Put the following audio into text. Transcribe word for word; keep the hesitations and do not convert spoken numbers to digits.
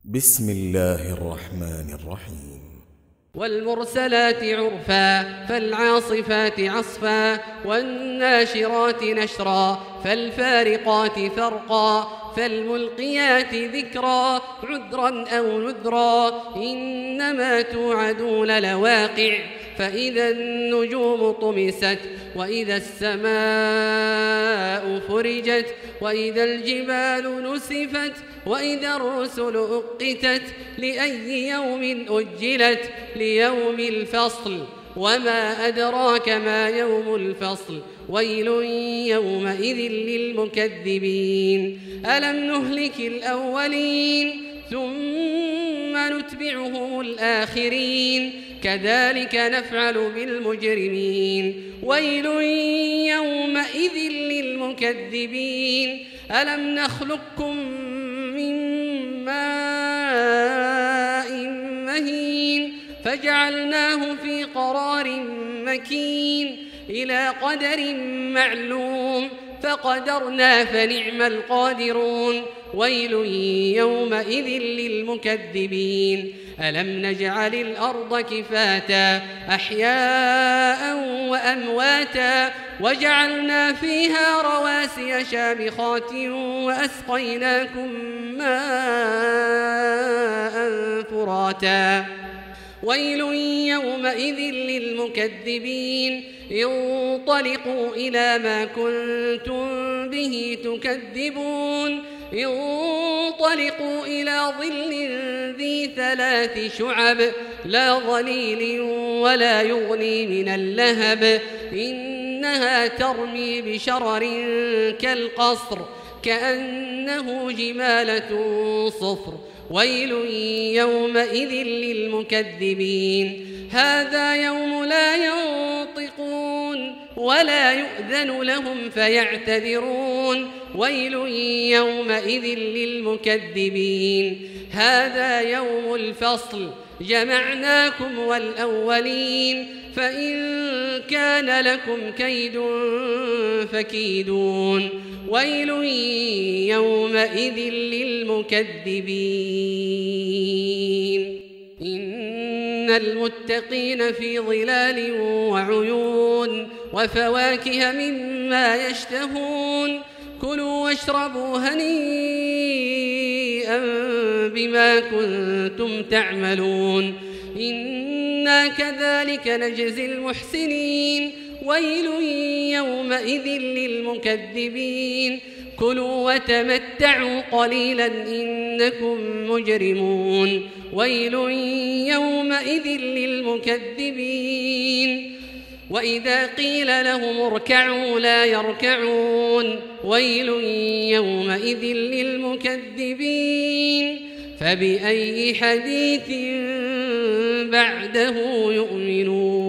بسم الله الرحمن الرحيم. والمرسلات عرفا فالعاصفات عصفا والناشرات نشرا فالفارقات فرقا فالملقيات ذكرا عذرا أو نذرا إنما توعدون لواقع فإذا النجوم طمست وإذا السماء فرجت وإذا الجبال نسفت وإذا الرسل أقتت لأي يوم أجلت ليوم الفصل وما أدراك ما يوم الفصل ويل يومئذ للمكذبين ألم نهلك الأولين ثم نتبعهم الآخرين كذلك نفعل بالمجرمين ويل يومئذ للمكذبين ألم نخلقكم من ماء مهين فجعلناه في قرار مكين إلى قدر معلوم فقدرنا فنعم القادرون ويل يومئذ للمكذبين ألم نجعل الأرض كفاتا أحياء وأمواتا وجعلنا فيها رواسي شامخات وأسقيناكم ماء فراتا ويل يومئذ للمكذبين انطلقوا إلى ما كنتم به تكذبون انطلقوا إلى ظل ذي ثلاث شعب لا ظليل ولا يغني من اللهب إنها ترمي بشرر كالقصر كأنه جمالة صفر ويل يومئذ للمكذبين هذا يوم لا ينطقون ولا يؤذن لهم فيعتذرون ويل يومئذ للمكذبين هذا يوم الفصل جمعناكم والأولين فإن كان لكم كيد فكيدون ويل يومئذ للمكذبين إن المتقين في ظلال وعيون وفواكه مما يشتهون كلوا واشربوا هنيئا بما كنتم تعملون إنا كذلك نجزي المحسنين ويل يومئذ للمكذبين كلوا وتمتعوا قليلا إنكم مجرمون ويل يومئذ للمكذبين وإذا قيل لهم اركعوا لا يركعون ويل يومئذ للمكذبين فبأي حديث بعده يؤمنون.